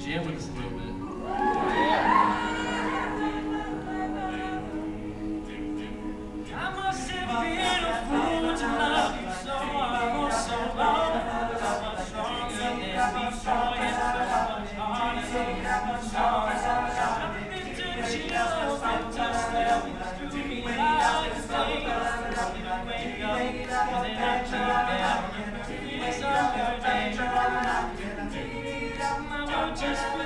jam with us a little bit. I must have been a fool to love you so long, so long. So much stronger than before, yes, so much harder, so much harder. I've been to chills, been to sleep, through me like a thing. I wake up, cause then I keep down, it's all your day. I will just